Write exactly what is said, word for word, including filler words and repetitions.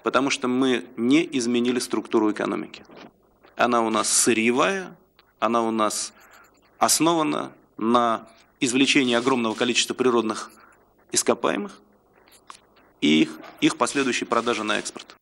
Потому что мы не изменили структуру экономики. Она у нас сырьевая, она у нас основана на извлечении огромного количества природных ископаемых и их, их последующей продаже на экспорт.